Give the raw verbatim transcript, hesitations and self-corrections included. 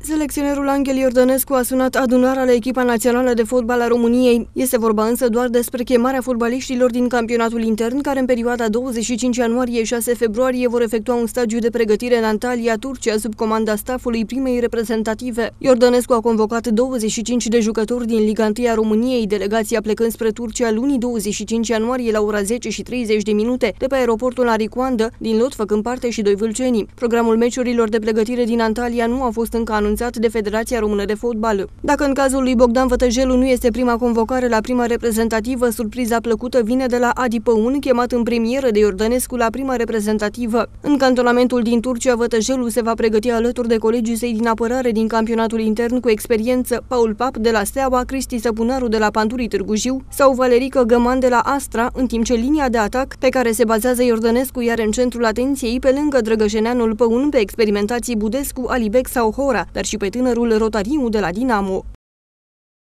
Selecționerul Anghel Iordănescu a sunat adunarea la echipa națională de fotbal a României. Este vorba însă doar despre chemarea fotbaliștilor din campionatul intern, care în perioada douăzeci și cinci ianuarie - șase februarie vor efectua un stagiu de pregătire în Antalya, Turcia, sub comanda staffului primei reprezentative. Iordănescu a convocat douăzeci și cinci de jucători din Liga unu a României, delegația plecând spre Turcia luni douăzeci și cinci ianuarie la ora zece și treizeci de minute, de pe aeroportul Aricoandă, din lot făcând parte și doi vâlcenii. Programul meciurilor de pregătire din Antalya nu a fost încă anunțat de Federația Română de Fotbal. Dacă în cazul lui Bogdan Vătăjelu nu este prima convocare la prima reprezentativă, surpriza plăcută vine de la Adi Păun, chemat în premieră de Iordănescu la prima reprezentativă. În cantonamentul din Turcia, Vătăjelu se va pregăti alături de colegii săi din apărare din campionatul intern cu experiență, Paul Pap de la Steaua, Cristi Săpunaru de la Panturii Târgu Jiu sau Valerică Găman de la Astra, în timp ce linia de atac pe care se bazează Iordănescu iar în centrul atenției, pe lângă drăgășeneanul Păun, pe experimentații Budescu, Alibec sau Hora, dar și pe tânărul Rotariu de la Dinamo.